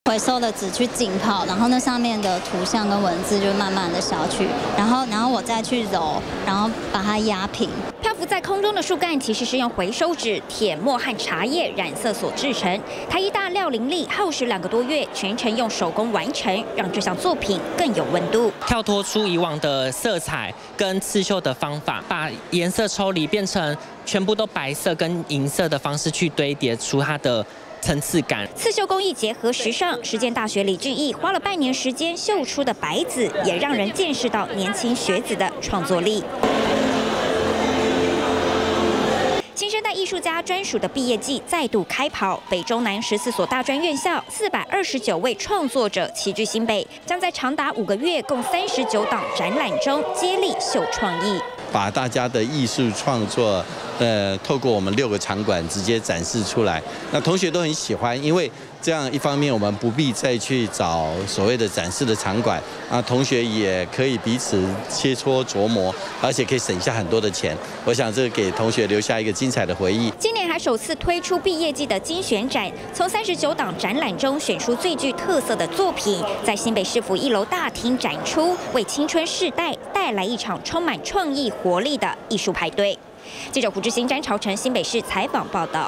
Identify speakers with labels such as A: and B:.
A: 回收的纸去浸泡，然后那上面的图像跟文字就慢慢的消去，然后我再去揉，然后把它压平。
B: 漂浮在空中的树干其实是用回收纸、铁末和茶叶染色所制成。台艺大廖玲丽耗时2个多月，全程用手工完成，让这项作品更有温度。
C: 跳脱出以往的色彩跟刺绣的方法，把颜色抽离，变成全部都白色跟银色的方式去堆叠出它的层次感。
B: 刺绣工艺结合时尚，实践大学李俊毅花了半年时间绣出的白子，也让人见识到年轻学子的创作力。新生代艺术家专属的毕业季再度开跑，北中南14所大专院校429位创作者齐聚新北，将在长达5个月、共39档展览中接力秀创意，
D: 把大家的艺术创作，透过我们6个场馆直接展示出来。那同学都很喜欢，因为这样一方面我们不必再去找所谓的展示的场馆啊，同学也可以彼此切磋琢磨，而且可以省下很多的钱。我想这给同学留下一个精彩的回忆。
B: 今年还首次推出毕业季的精选展，从39档展览中选出最具特色的作品，在新北市府1楼大厅展出，为青春世代带来一场充满创意活力的艺术派对。记者胡志兴、詹朝成新北市采访报道。